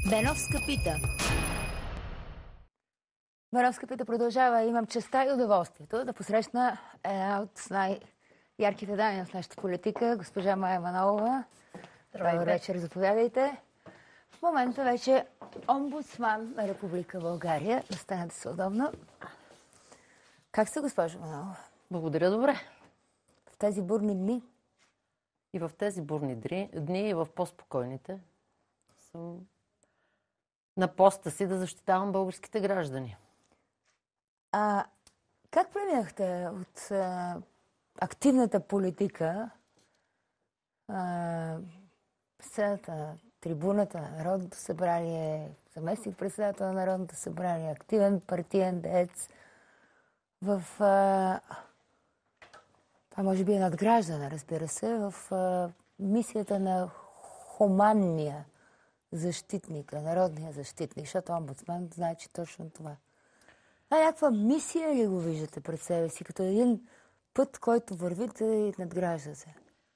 Беновска пита. Беновска пита продължава. Имам честа и удоволствието да посрещна една от най-ярките дами в нашата политика, госпожа Мая Манолова. Добър вечер, заповядайте. В момента вече омбудсман на Република България. Останете се удобно. Как сте, госпожо Манолова? Благодаря, добре. В тези бурни дни? И в тези бурни дни, и в по-спокойните съм на поста си да защитавам българските граждани. Как преминахте от активната политика, сцената, трибуната на Народното събрание, заместник председател на Народното събрание, активен партиен деец, в това може би е надграждане, разбира се, в мисията на хуманния защитник, народния защитник, защото омбудсман знае, че точно това. Някаква мисия ли го виждате пред себе си, като един път, който вървите и надграждате?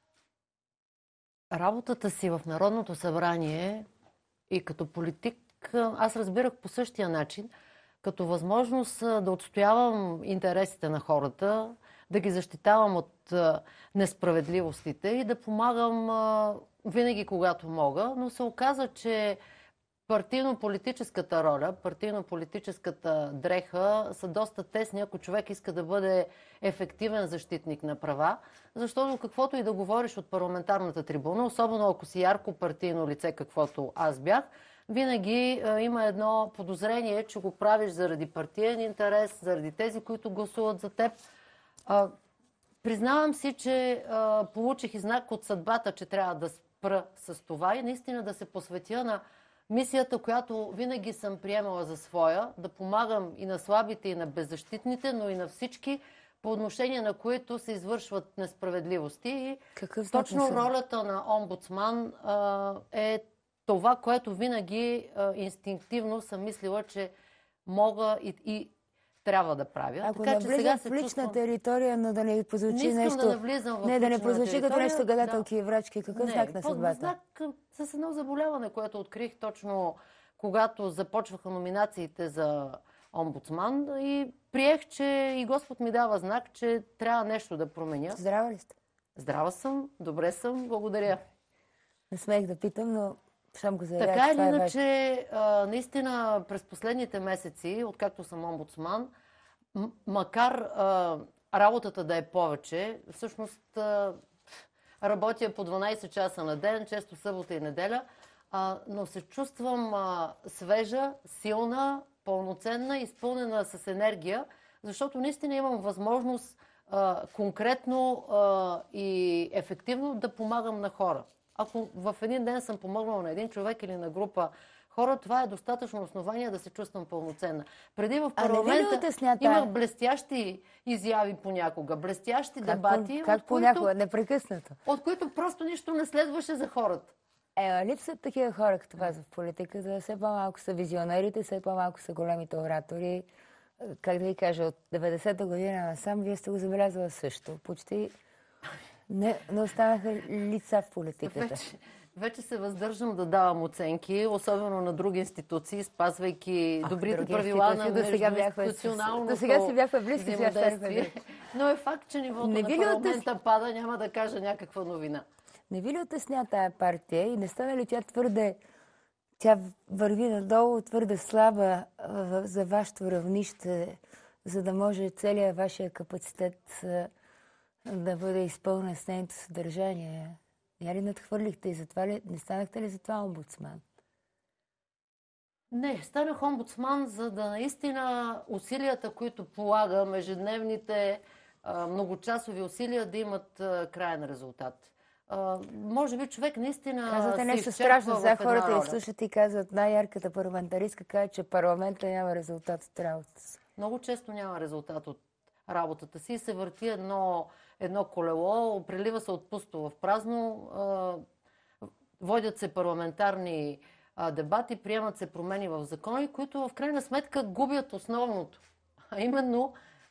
Работата си в Народното събрание и като политик аз разбирах по същия начин, като възможност да отстоявам интересите на хората, да ги защитавам от несправедливостите и да помагам винаги, когато мога. Но се оказа, че партийно-политическата роля, партийно-политическата дреха са доста тесни, ако човек иска да бъде ефективен защитник на права, защото каквото и да говориш от парламентарната трибуна, особено ако си ярко партийно лице, каквото аз бях, винаги има едно подозрение, че го правиш заради партиен интерес, заради тези, които гласуват за теб. Признавам си, че получих и знак от съдбата, че трябва да спра с това и наистина да се посветя на мисията, която винаги съм приемала за своя, да помагам и на слабите, и на беззащитните, но и на всички, по отношение на които се извършват несправедливости. И точно ролята на омбудсман е това, което винаги инстинктивно съм мислила, че мога и трябва да правя. Ако навлизам в лична територия, но да не прозвучи нещо... да навлизам в да не прозвучи като нещо гадателки и врачки. Какъв знак на съдбата? Знак с едно заболяване, което открих точно когато започваха номинациите за омбудсман и приех, че и Господ ми дава знак, че трябва нещо да променя. Здрава ли сте? Здрава съм, добре съм, благодаря. Не смех да питам, но щом го заявя, така или иначе, наистина през последните месеци, откакто съм омбудсман, макар работата да е повече, всъщност работя по 12 часа на ден, често събота и неделя, но се чувствам свежа, силна, пълноценна, изпълнена с енергия, защото наистина имам възможност конкретно и ефективно да помагам на хора. Ако в един ден съм помогнала на един човек или на група хора, това е достатъчно основание да се чувствам пълноценна. Преди в парламента имах блестящи изяви понякога, блестящи дебати. Как понякога? Непрекъснато. От които просто нищо не следваше за хората. Липсват такива хора като вас в политиката. Все по-малко са визионерите, все по-малко са големите оратори. Как да ви кажа, от 90-та година насам, вие сте го забелязала също. Почти не останаха лица в политиката. Вече се въздържам да давам оценки, особено на други институции, спазвайки добрите правила на междуинституционалното до сега си бяхме близки, взаимодействие. Но е факт, че нивото на парламента пада, няма да кажа някаква новина. Не ви ли отесня тая партия и не стане ли тя върви надолу, твърде слаба за вашето равнище, за да може целият вашия капацитет да бъде изпълнен с нейното съдържание? Я ли надхвърлихте и затова ли, не станахте ли за това омбудсман? Не, станах омбудсман, за да наистина усилията, които полагам, ежедневните многочасови усилия да имат краен резултат. Може би човек наистина казвате нещо страшно, за хората изслушат и казват, най-ярката парламентаристка казва, че парламента няма резултат от работата си. Много често няма резултат от работата си и се върти едно колело, прелива се от пусто в празно, водят се парламентарни дебати, приемат се промени в закони, които в крайна сметка губят основното, а именно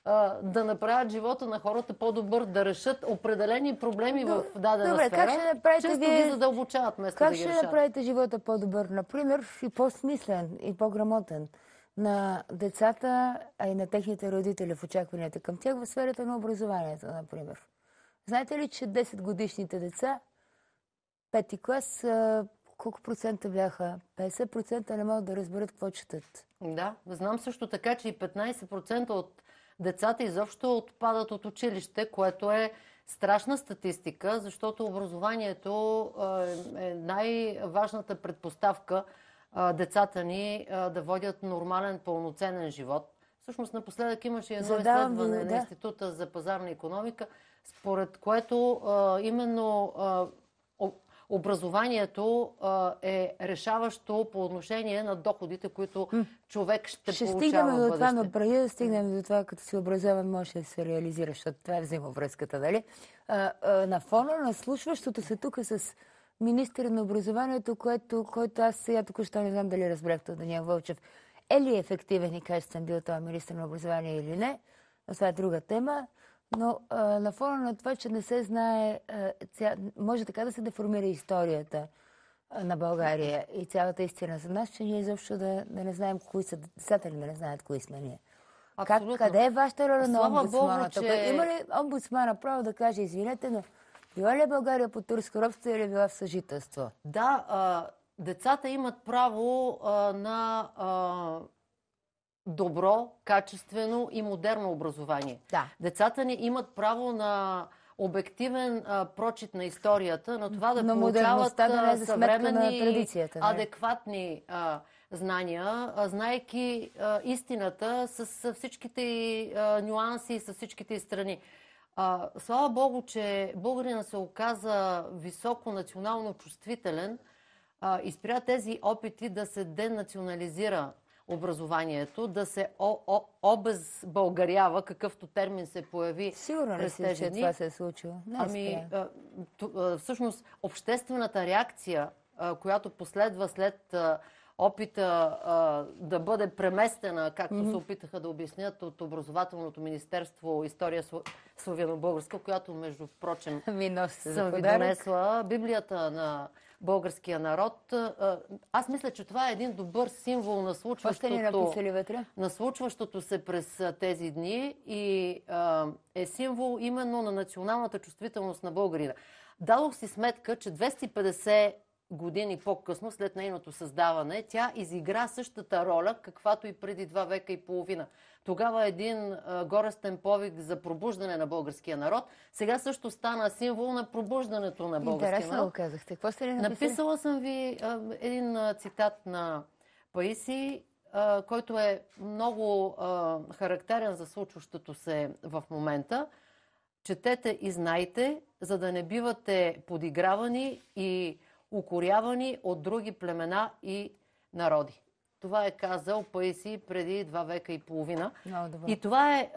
да направят живота на хората по-добър, да решат определени проблеми в дадена Добре, сфера, как ще направите често вие... ги задълбочават вместо Как да ги ще решат. направите живота по-добър, например, и по-смислен, и по-грамотен на децата, а и на техните родители в очакванията към тях в сферата на образованието, например? Знаете ли, че 10-годишните деца, пети клас, колко процента бяха? 50% не могат да разберат какво четат. Да, знам също така, че и 15% от децата изобщо отпадат от училище, което е страшна статистика, защото образованието е най-важната предпоставка децата ни да водят нормален, пълноценен живот. Всъщност напоследък имаше едно изследване на Института за пазарна икономика, според което именно образованието е решаващо по отношение на доходите, които човек ще получава в бъдеще. Ще стигнем до това, но преди да стигнем до това, като си образован, може да се реализира, защото това е взаимовръзката, нали? На фона на случващото се тук с министъра на образованието, който аз сега току-що не знам дали разбрахте от Даниел Вълчев, е ли ефективен и качествен бил този министър на образование или не, но това е друга тема. Но на фона на това, че не се знае, може така да се деформира историята на България и цялата истина за нас, че ние изобщо да не знаем кои са децата, ли да не знаят кои сме ние. Къде е вашата роля на омбудсмана? Има ли омбудсмана право да каже, извинете, но била ли България по турско робство или била в съжителство? Да, децата имат право на добро, качествено и модерно образование. Да. Децата ни имат право на обективен прочит на историята, на това да получават съвременни, адекватни знания, знаейки истината с всичките нюанси и с всичките страни. Слава Богу, че българина се оказа високо национално чувствителен и спря тези опити да се денационализира образованието, да се обезбългарява, какъвто термин се появи. Сигурно ли си, че това се е случило? Всъщност, обществената реакция, която последва след опита да бъде преместена, както се опитаха да обяснят от Образователното министерство история славяно-българска, която, между прочим, съм ви донесла Библията на българския народ. Аз мисля, че това е един добър символ на случващото се през тези дни и е символ именно на националната чувствителност на българина. Дадох си сметка, че 250 години по-късно, след нейното създаване, тя изигра същата роля, каквато и преди 2 века и половина. Тогава един горестен повик за пробуждане на българския народ. Сега също стана символ на пробуждането на българския народ. Интересно го казахте. Какво сте ли написали? Написала съм ви един цитат на Паисий, който е много характерен за случващото се в момента. Четете и знайте, за да не бивате подигравани и укорявани от други племена и народи. Това е казал Паисий преди 2 века и половина. И това е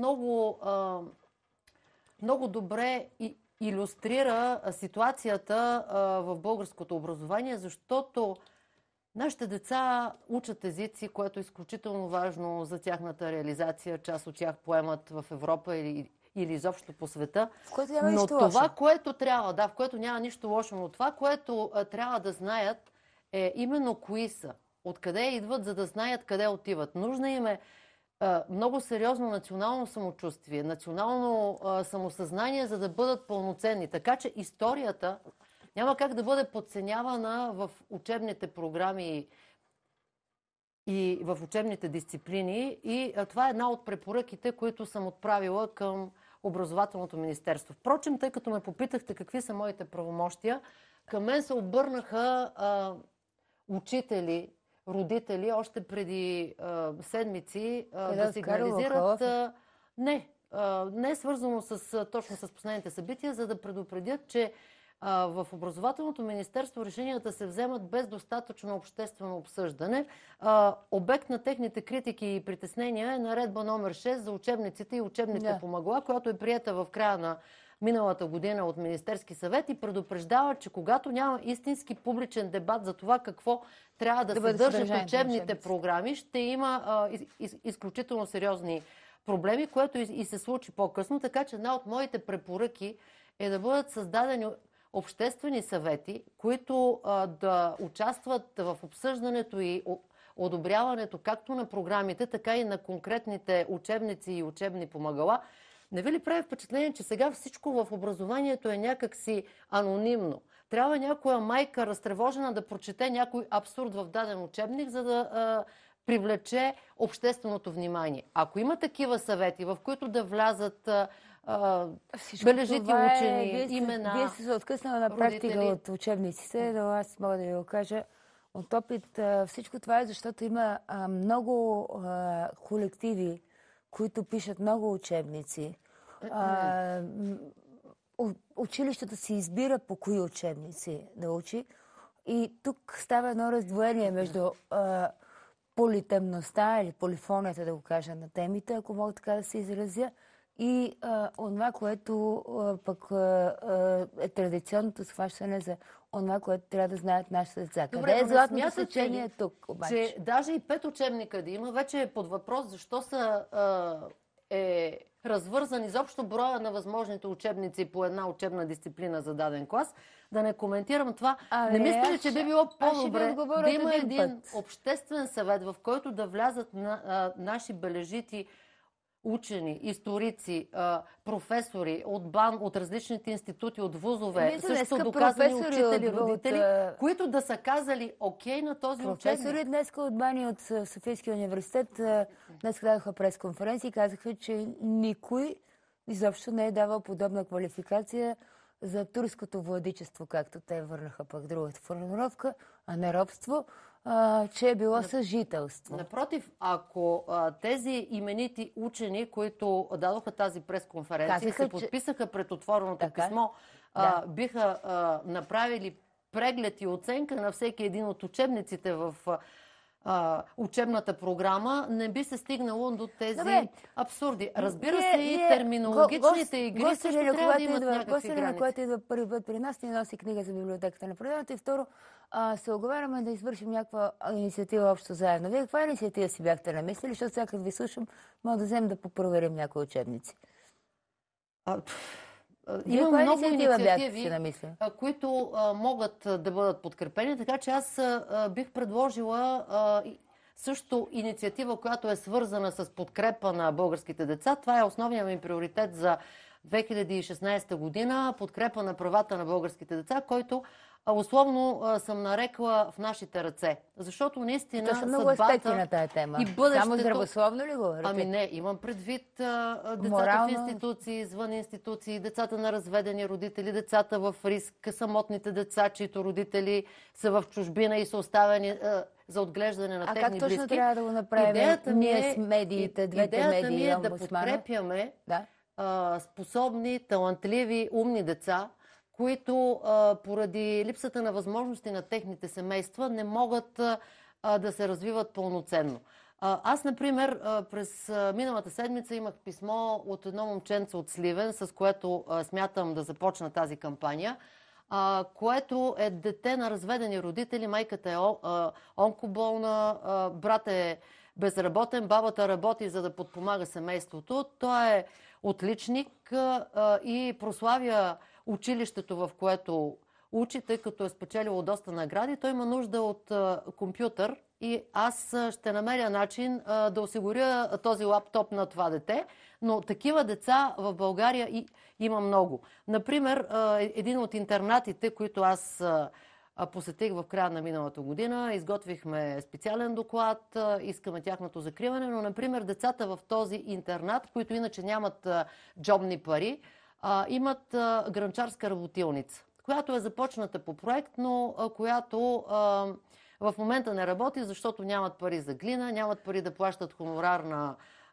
много добре илюстрира ситуацията в българското образование, защото нашите деца учат езици, което е изключително важно за тяхната реализация. Част от тях поемат в Европа или изобщо по света. Но това, което трябва, в което няма нищо лошо, но това, което трябва да знаят, е именно кои са, откъде идват, за да знаят къде отиват. Нужно им е много сериозно национално самочувствие, национално самосъзнание, за да бъдат пълноценни. Така че историята няма как да бъде подценявана в учебните програми и в учебните дисциплини. И това е една от препоръките, които съм отправила към Образователното министерство. Впрочем, тъй като ме попитахте какви са моите правомощия, към мен се обърнаха учители, родители още преди седмици да сигнализират. Не е свързано точно с последните събития, за да предупредят, че в Образователното министерство решенията се вземат без достатъчно обществено обсъждане. Обект на техните критики и притеснения е наредба номер 6 за учебниците и учебните помагала, която е приета в края на миналата година от Министерски съвет и предупреждава, че когато няма истински публичен дебат за това какво трябва да съдържат учебните програми, ще има изключително сериозни проблеми, което и се случи по-късно, така че една от моите препоръки е да бъдат създадени обществени съвети, които да участват в обсъждането и одобряването както на програмите, така и на конкретните учебници и учебни помагала. Не ви ли прави впечатление, че сега всичко в образованието е някакси анонимно? Трябва някоя майка разтревожена да прочете някой абсурд в даден учебник, за да привлече общественото внимание. Ако има такива съвети, в които да влязат бележити учени, имена, Вие сте се откъснала на практика от учебниците, но аз мога да ви го кажа от опит. Всичко това е защото има много колективи, които пишат много учебници. Училището си избира по кои учебници да учи. И тук става едно раздвоение между политемността или полифонията, да го кажа, на темите, ако мога така да се изразя, и онова, което пък е традиционното схващане за онова, което трябва да знаят нашите деца. Добре, къде е златното сечение тук, обаче? Че даже и 5 учебника да има, вече е под въпрос защо е развързан изобщо броя на възможните учебници по една учебна дисциплина за даден клас. Да не коментирам това. Не мисля ли, че би било по-добре да има един обществен съвет, в който да влязат наши бележити учени, историци, професори от БАН, от различните институти, от вузове, също доказани учители, родители, които да са казали окей на този учебник. Професори днеска от БАН и от Софийския университет днес дадоха пресконференция и казаха, че никой изобщо не е давал подобна квалификация за турското владичество, както те върнаха пък другата формулировка, а не робство, че е било съжителство. Напротив, ако тези именити учени, които дадоха тази пресконференция, се подписаха пред отвореното писмо, биха направили преглед и оценка на всеки един от учебниците в учебната програма, не би се стигнало до тези абсурди. Разбира се, и терминологичните игри също трябва да имат някакви граници. Когато идва първи път при нас, ни носи книга за библиотеката на предаването и второ, се оговаряме да извършим някаква инициатива общо заедно. Вие каква инициатива си бяхте намислили, защото сега като ви слушам, мога да вземем да попроверим някои учебници. Има много инициативи, които могат да бъдат подкрепени, така че аз бих предложила също инициатива, която е свързана с подкрепа на българските деца. Това е основният ми приоритет за 2016 година, подкрепа на правата на българските деца, който условно съм нарекла в нашите ръце. Защото наистина съдбата много аспекти на тая тема. И бъдещето... Само здравословно ли го? Ами не, имам предвид децата в институции, извън институции, децата на разведени родители, децата в риск, самотните деца, чието родители са в чужбина и са оставени за отглеждане на техни близки. А как точно трябва да го направим ние с медиите, двете медии? Идеята ми е да подкрепяме способни, талантливи, умни деца, които поради липсата на възможности на техните семейства не могат да се развиват пълноценно. Аз, например, през миналата седмица имах писмо от едно момченце от Сливен, с което смятам да започна тази кампания, което е дете на разведени родители. Майката е онкоболна, брат е безработен, бабата работи, за да подпомага семейството. Той е отличник и прославя училището, в което учи, тъй като е спечелило доста награди. Той има нужда от компютър и аз ще намеря начин да осигуря този лаптоп на това дете. Но такива деца в България има много. Например, един от интернатите, които аз посетих в края на миналата година, изготвихме специален доклад, искаме тяхното закриване, но, например, децата в този интернат, които иначе нямат джобни пари, имат грънчарска работилница, която е започната по проект, но която в момента не работи, защото нямат пари за глина, нямат пари да плащат хонорар на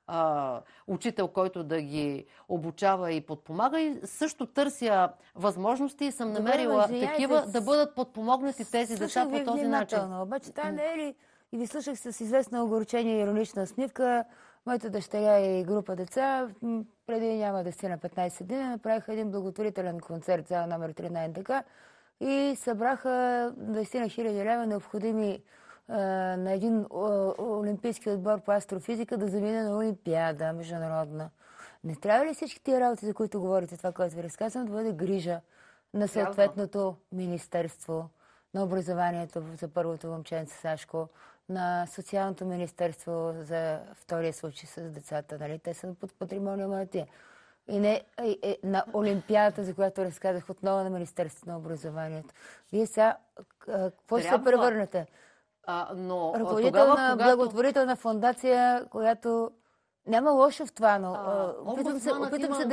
учител, който да ги обучава и подпомага. И също търся възможности и съм намерила такива да бъдат подпомогнати тези деца по този начин. Обаче това не е ли... И ви слушах с известно огорчение и иронична усмивка. Моята дъщеря и група деца преди няма 10-15 дни направиха един благотворителен концерт за номер 3 на НДК и събраха 20 000 лева необходими на един олимпийски отбор по астрофизика да замине на олимпиада международна. Не трябва ли всички тия работи, за които говорите, това, което ви разказвам, да бъде грижа на съответното министерство, на образованието за първото момченце Сашко, на социалното министерство за втория случай с децата, нали? Те са под патримониума на тия. И не на Олимпиадата, за която разказах отново на Министерството на образованието. Вие сега какво ще се превърнете? Ръководител на благотворителна фондация, която няма лошо в това, но опитам се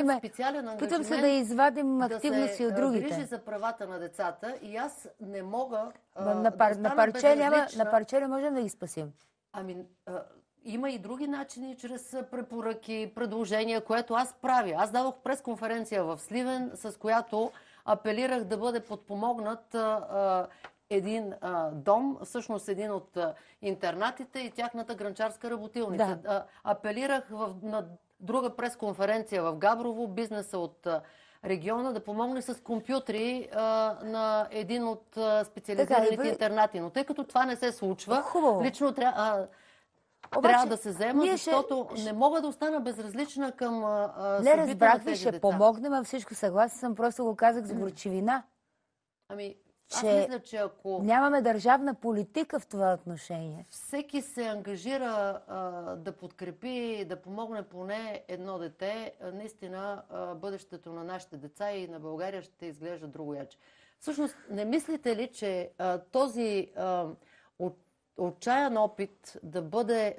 да извадим активност и от другите. Да се грижи за правата на децата и аз не мога на парче не можем да ги спасим. Има и други начини, чрез препоръки, предложения, което аз правя. Аз дадох пресконференция в Сливен, с която апелирах да бъде подпомогнат един дом, всъщност един от интернатите и тяхната гранчарска работилница. Да. Апелирах на друга пресконференция в Габрово, бизнеса от региона да помогне с компютри на един от специализираните интернати. Но тъй като това не се случва, лично трябва да се взема, защото не мога да остана безразлична към съдбите на тези деца. Не разбрах, ще помогнем, а всичко съгласен съм, просто го казах за горчивина. Аз мисля, че ако нямаме държавна политика в това отношение. Всеки се ангажира да подкрепи, да помогне поне едно дете, наистина бъдещето на нашите деца и на България ще изглежда другояче. Всъщност, не мислите ли, че този отчаян опит да бъде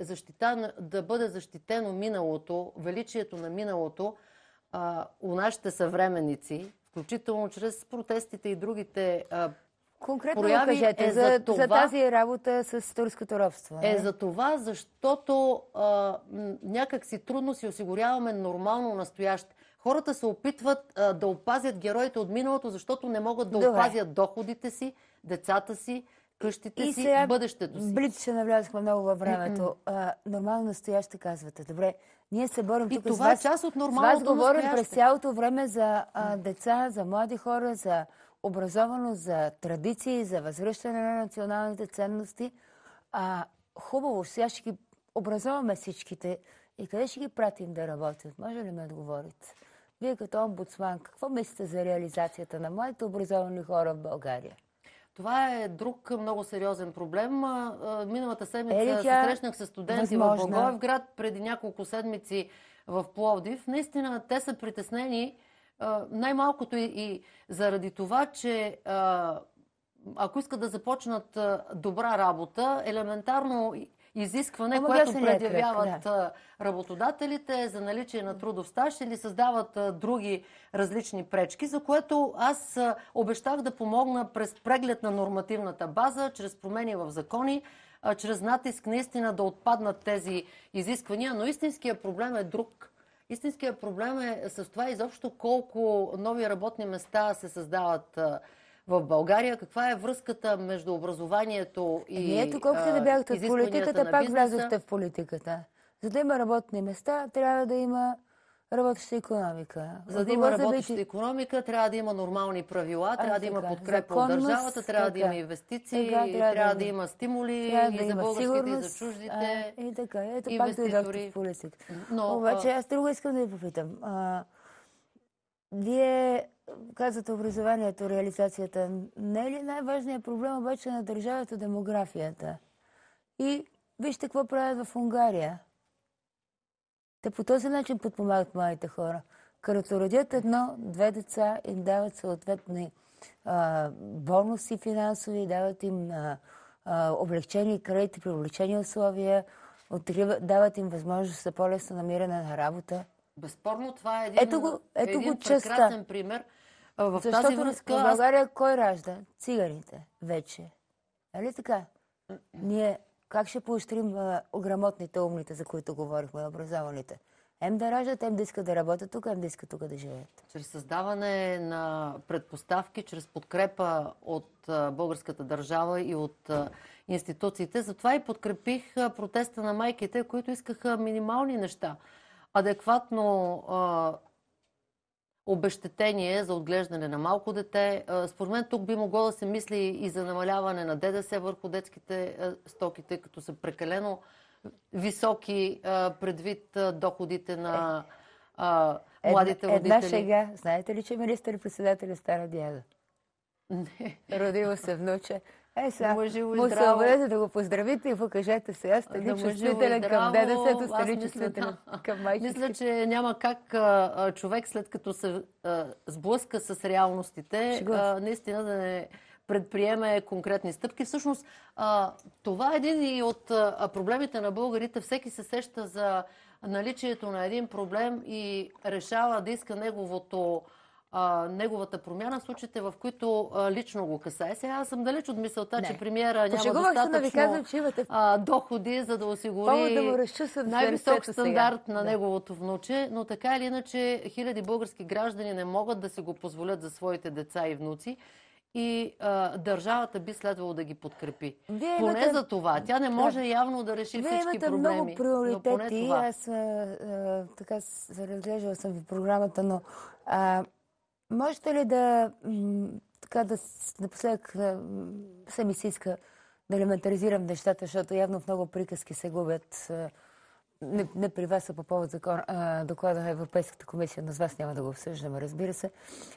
защитено миналото, величието на миналото у нашите съвременници, включително чрез протестите и другите конкретно прояви, кажете за тази работа с турското робство. За това, защото някак си трудно си осигуряваме нормално настояще. Хората се опитват да опазят героите от миналото, защото не могат да опазят доходите си, децата си, къщите си, бъдещето си. Блиц, ще навлязахме много във времето. Нормално настояще казвате. Добре, ние се борим тук с вас. Част от нормалното с вас говорим през цялото време за деца, за млади хора, за образованост, за традиции, за възвръщане на националните ценности. Хубаво, сега ще ги образоваме всичките. И къде ще ги пратим да работят? Може ли ме отговорите? Вие като омбудсман, какво мислите за реализацията на младите образовани хора в България? Това е друг много сериозен проблем. Миналата седмица се срещнах с студенти в Благоевград, преди няколко седмици в Пловдив. Наистина те са притеснени най-малкото и заради това, че ако искат да започнат добра работа, елементарно изискване, което предявяват работодателите за наличие на трудов стаж или създават други различни пречки, за което аз обещах да помогна през преглед на нормативната база, чрез промени в закони, чрез натиск наистина да отпаднат тези изисквания, но истинският проблем е друг. Истинският проблем е с това изобщо колко нови работни места се създават в България, каква е връзката между образованието и ето колкото да бягате в политиката, пак влязохте в политиката. За да има работни места, трябва да има работеща икономика. За да има работеща икономика, трябва да има нормални правила, трябва да има подкрепа от държавата, трябва да има инвестиции, трябва да има стимули и за българските, и за чуждите и така. Ето пак дойдохте в политика. Обаче аз друго искам да ви попитам. Вие казвате образованието, реализацията. Не е ли най-важният проблем обаче на държавата демографията? И вижте какво правят в Унгария. Те по този начин подпомагат младите хора. Като родят едно-две деца, им дават съответни бонуси финансови, дават им облегчени кредити при облегчени условия, дават им възможност за по-лесно намиране на работа. Безспорно, това е един прекрасен пример. В тази връзка... в България кой ражда? Циганите вече. Нали така? Ние как ще поощрим грамотните, умните, за които говорихме, образованите? Да раждат, да искат да работят тук, да искат тук да живеят. Чрез създаване на предпоставки, чрез подкрепа от българската държава и от институциите. Затова и подкрепих протеста на майките, които искаха минимални неща. Адекватно обезщетение за отглеждане на малко дете. Според мен тук би могло да се мисли и за намаляване на ДДС върху детските стоки, тъй като са прекалено високи предвид доходите на младите родители. Една шега. Знаете ли, че министър-председателят стара дяда? Не. Родило се внуче. Сега, му се обадете да го поздравите и покажете се. Аз сте чувствителен към ДДС-то, сте чувствителен към майчински. Мисля, че няма как човек, след като се сблъска с реалностите, наистина да не предприеме конкретни стъпки. Всъщност, това е един и от проблемите на българите. Всеки се сеща за наличието на един проблем и решава да иска неговата промяна в случаите, в които лично го касае. Сега аз съм далеч от мисълта, че премиера няма достатъчно доходи, за да осигури най-висок стандарт на неговото внуче, но така или иначе хиляди български граждани не могат да си го позволят за своите деца и внуци и държавата би следвало да ги подкрепи. Поне за това. Тя не може явно да реши всички проблеми. Вие имате много приоритети. Аз така се разглеждала съм в програмата, но можете ли напоследък се ми се иска да елементаризирам нещата, защото явно в много приказки се губят. Не при вас, а по повод доклада на Европейската комисия, но с вас няма да го обсъждаме, разбира се.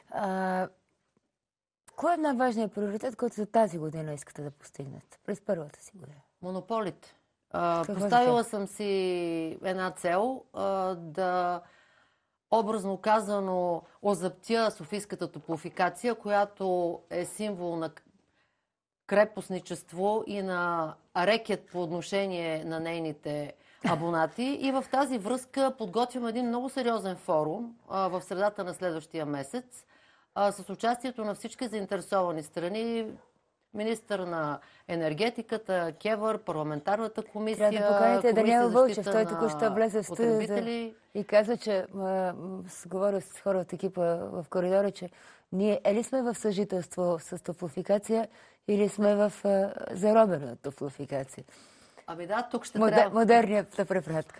Кой е най-важният приоритет, който за тази година искате да постигнете? През първата си година. Монополите. Поставила съм си една цел да образно казано озаптя Софийската топлофикация, която е символ на крепостничество и на рекет по отношение на нейните абонати. И в тази връзка подготвям един много сериозен форум в средата на следващия месец с участието на всички заинтересовани страни, министър на енергетиката, КЕВР, парламентарната комисия, трябва да поканите Даниел Вълчев. Той току-що влезе в студио и каза, че говоря с хора от екипа в коридора, че ние ли сме в съжителство с топлофикация или сме в заробена топлофикация? Ами да, тук ще трябва... Модерната препратка.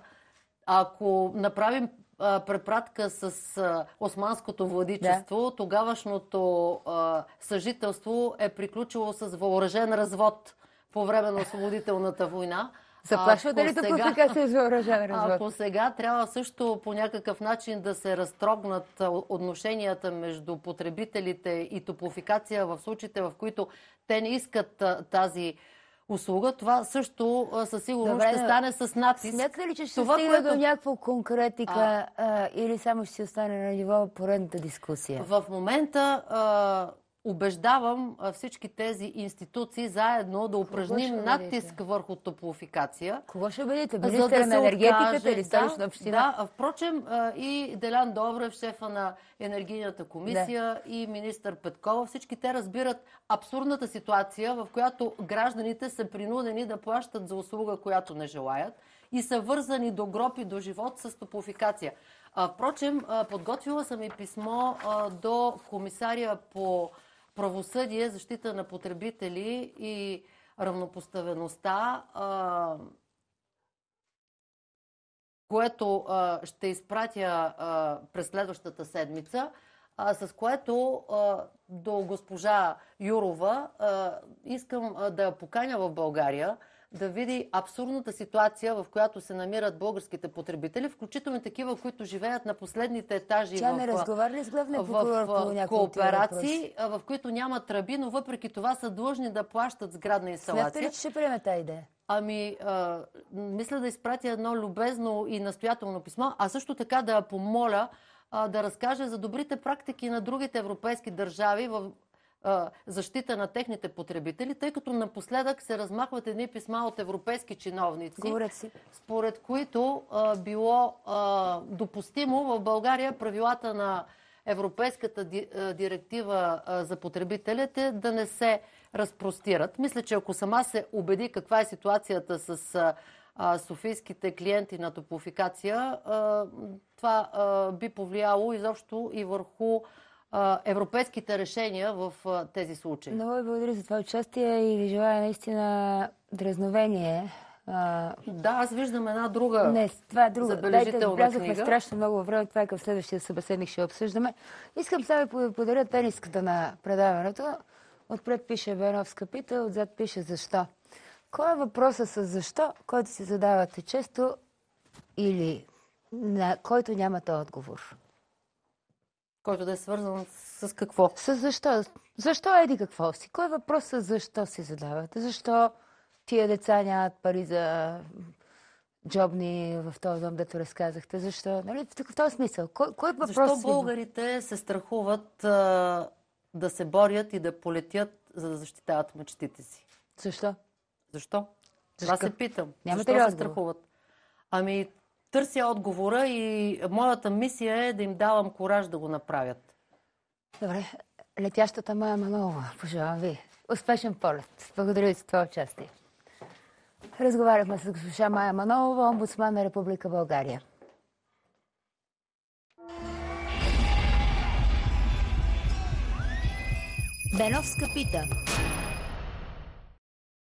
Ако направим препратка с османското владичество, тогавашното съжителство е приключило с въоръжен развод по време на освободителната война. Заплашвате ли топлофикация с въоръжен развод? Ако сега трябва също по някакъв начин да се разтрогнат отношенията между потребителите и топлофикация в случаите, в които те не искат тази услуга, това също със сигурност ще стане с натиск. Смятате ли, че ще стигне до някаква конкретика или само ще си остане на ниво поредната дискусия? В момента убеждавам всички тези институции заедно да упражним натиск върху топлофикация. Кого ще бъдете? Министъра на енергетиката или Столична община? Да, впрочем и Делян Добрев, шефа на енергийната комисия, и министър Петкова, всички те разбират абсурдната ситуация, в която гражданите са принудени да плащат за услуга, която не желаят и са вързани до гроб и до живот с топлофикация. Впрочем, подготвила съм и писмо до комисария по правосъдие, защита на потребители и равнопоставеността, което ще изпратя през следващата седмица, с което до госпожа Юрова искам да я поканя в България да види абсурдната ситуация, в която се намират българските потребители, включително такива, които живеят на последните етажи в кооперации, в които няма тръби, но въпреки това са длъжни да плащат сградна инсталация. Смятате ли, че ще приеме тази идея? Мисля да изпратя едно любезно и настоятелно писмо, а също така да я помоля да разкаже за добрите практики на другите европейски държави в защита на техните потребители, тъй като напоследък се размахват едни писма от европейски чиновници, според които било допустимо в България правилата на Европейската директива за потребителите да не се разпростират. Мисля, че ако сама се убеди каква е ситуацията с софийските клиенти на топлофикация, това би повлияло изобщо и върху европейските решения в тези случаи. Много ви благодаря за това участие и ви желая наистина дръзновение Да, аз виждам една друга Не, това е друго. Дайте, забележителна влязохме книга. страшно много време, това е към следващия събеседник ще обсъждаме. Искам сега да ви подаря тениската на предаването. Отпред пише Беновска пита, отзад пише защо. Кой е въпросът с защо, който си задавате често или на който нямате отговор? Който да е свързан с какво? С защо? Защо еди какво си? Кой е въпрос с защо си задавате? Защо тия деца нямат пари за джобни в този дом, дето разказахте? Защо? Нали? В този смисъл. Кой въпрос Защо си... българите се страхуват да се борят и да полетят, за да защитават мечтите си? Защо? Защо? Това се питам. Нямате ли Защо се отговор? страхуват? Ами, търся отговора и моята мисия е да им давам кураж да го направят. Добре. Летящата Мая Манолова, пожелавам ви успешен полет. Благодаря ви за това участие. Разговаряхме с госпожа Мая Манолова, омбудсман на Република България. Беновска пита.